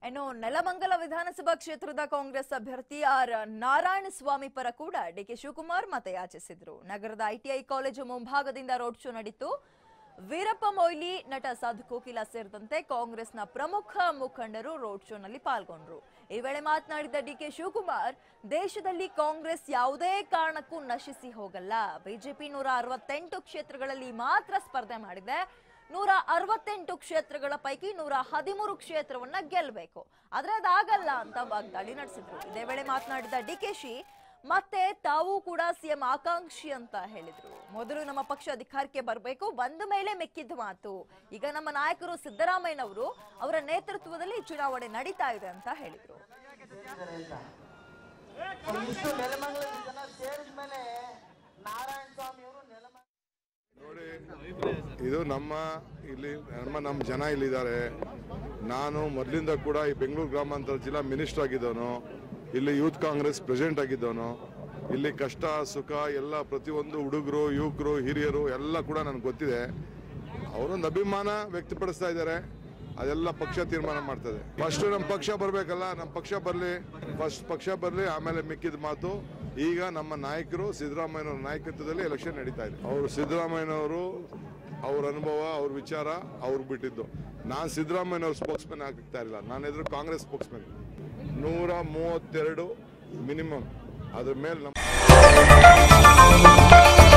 ಇನ್ನು ನೆಲಮಂಗಲ ವಿಧಾನಸಭಾ ಕ್ಷೇತ್ರದ ಕಾಂಗ್ರೆಸ್ ಅಭ್ಯರ್ಥಿ ಆರ್ ನಾರಾಯಣಸ್ವಾಮಿ ಪರ ಕೂಡ ಡಿಕೆ ಶಿವಕುಮಾರ್ ಮತಯಾಚಿಸಿದರು. ನಗರದ ಐಟಿಐ ಕಾಲೇಜು ಮುಂಭಾಗದಿಂದ ರೋಡ್ ಶೋ ನಡೆಯಿತು. ವೀರಪ್ಪ ಮೊಯ್ಲಿ, ನಟ ಸಾಧು ಕೋಕಿಲ ಸೇರಿದಂತೆ ಕಾಂಗ್ರೆಸ್ನ ಪ್ರಮುಖ ಮುಖಂಡರು ರೋಡ್ ಶೋನಲ್ಲಿ ಪಾಲ್ಗೊಂಡರು. ಈ ವೇಳೆ ಮಾತನಾಡಿದ ಡಿಕೆ ಶಿವಕುಮಾರ್, ದೇಶದಲ್ಲಿ ಕಾಂಗ್ರೆಸ್ ಯಾವುದೇ ಕಾರಣಕ್ಕೂ ನಶಿಸಿ ಹೋಗಲ್ಲ. ಬಿಜೆಪಿ 168 ಕ್ಷೇತ್ರಗಳಲ್ಲಿ ಮಾತ್ರ ಸ್ಪರ್ಧೆ ಮಾಡಿದೆ. 168 ಕ್ಷೇತ್ರಗಳ ಪೈಕಿ 113 ಕ್ಷೇತ್ರವನ್ನ ಗೆಲ್ಲಬೇಕು. ಆದ್ರೆ ಅದಾಗಲ್ಲ ಅಂತ ವಾಗ್ದಾಳಿ ನಡೆಸಿದ್ರು. ಇದೇ ವೇಳೆ ಮಾತನಾಡಿದ ಡಿಕೆಶಿ, ಮತ್ತೆ ತಾವು ಕೂಡ ಸಿಎಂ ಆಕಾಂಕ್ಷಿ ಅಂತ ಹೇಳಿದ್ರು. ಮೊದಲು ನಮ್ಮ ಪಕ್ಷ ಅಧಿಕಾರಕ್ಕೆ ಬರಬೇಕು, ಬಂದ ಮೇಲೆ ಮೆಕ್ಕಿದ ಮಾತು. ಈಗ ನಮ್ಮ ನಾಯಕರು ಸಿದ್ದರಾಮಯ್ಯನವರು ಅವರ ನೇತೃತ್ವದಲ್ಲಿ ಚುನಾವಣೆ ನಡೀತಾ ಇದೆ ಅಂತ ಹೇಳಿದ್ರು. ನೋಡಿ, ಇದು ನಮ್ಮ ಜನ ಇಲ್ಲಿದ್ದಾರೆ. ನಾನು ಮೊದಲಿಂದ ಕೂಡ ಈ ಬೆಂಗಳೂರು ಗ್ರಾಮಾಂತರ ಜಿಲ್ಲಾ ಮಿನಿಸ್ಟರ್ ಆಗಿದ್ದವನು, ಇಲ್ಲಿ ಯೂತ್ ಕಾಂಗ್ರೆಸ್ ಪ್ರೆಸಿಡೆಂಟ್ ಆಗಿದ್ದವನು. ಇಲ್ಲಿ ಕಷ್ಟ ಸುಖ ಎಲ್ಲ ಪ್ರತಿಯೊಂದು ಹುಡುಗರು, ಯುವಕರು, ಹಿರಿಯರು ಎಲ್ಲ ಕೂಡ ನನಗೆ ಗೊತ್ತಿದೆ. ಅವರೊಂದು ಅಭಿಮಾನ ವ್ಯಕ್ತಪಡಿಸ್ತಾ ಇದ್ದಾರೆ. ಅದೆಲ್ಲ ಪಕ್ಷ ತೀರ್ಮಾನ ಮಾಡ್ತದೆ. ಫಸ್ಟ್ ನಮ್ಮ ಪಕ್ಷ ಬರಬೇಕಲ್ಲ, ನಮ್ಮ ಪಕ್ಷ ಬರಲಿ, ಫಸ್ಟ್ ಪಕ್ಷ ಬರಲಿ, ಆಮೇಲೆ ಮಿಕ್ಕಿದ ಮಾತು. ಈಗ ನಮ್ಮ ನಾಯಕರು ಸಿದ್ದರಾಮಯ್ಯನವರ ನಾಯಕತ್ವದಲ್ಲಿ ಎಲೆಕ್ಷನ್ ನಡೀತಾ ಇದೆ. ಅವರು ಸಿದ್ದರಾಮಯ್ಯನವರು ಅವ್ರ ಅನುಭವ, ಅವ್ರ ವಿಚಾರ ಅವ್ರಿಗೆ ಬಿಟ್ಟಿದ್ದು. ನಾನು ಸಿದ್ದರಾಮಯ್ಯನವ್ರ ಸ್ಪೋಕ್ಸ್ಮನ್ ಆಗ್ತಾ ಇಲ್ಲ, ನಾನು ಎದುರು ಕಾಂಗ್ರೆಸ್ ಸ್ಪೋಕ್ಸ್ಮನ್. 132 ಮಿನಿಮಮ್, ಅದ್ರ ಮೇಲೆ ನಮ್ಮ